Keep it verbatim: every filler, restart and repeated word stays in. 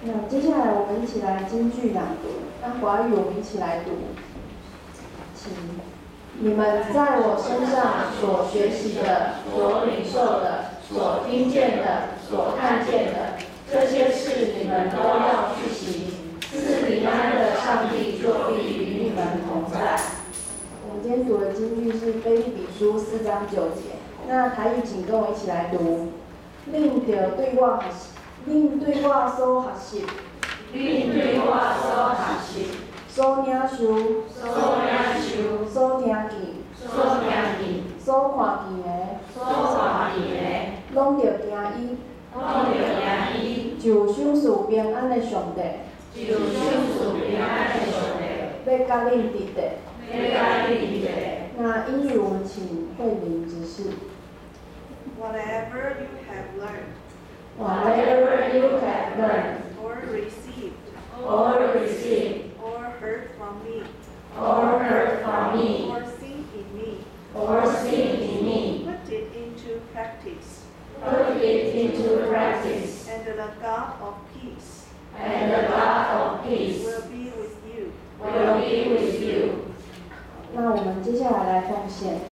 那接下来我们一起来京剧朗读，那华语我们一起来读，请你们在我身上所学习的、所领受的、所听见的、所看见的，这些事你们都要去行。赐平安的上帝就必与你们同在。我们今天读的京剧是《腓立比书》四章九节。那台语请跟我一起来读。恁着对我学习，恁对我所学习， 恁对我所学习， 所领受， 所领受， 所听见， 所听见， 所看见的， 所看见的， 拢着行伊， 拢着行伊， 就享受平安的上帝， 就享受平安的上帝， 要甲恁伫地。 要甲恁伫地。 那英语我们请慧玲指示。 Whatever you have learned Whatever you have learned or received or received or heard from me or heard from me or seen in me, or seen in me, put it into practice, put it into practice, and the God of peace and the God of peace will be with you. will be with you. 那我们接下来来奉献。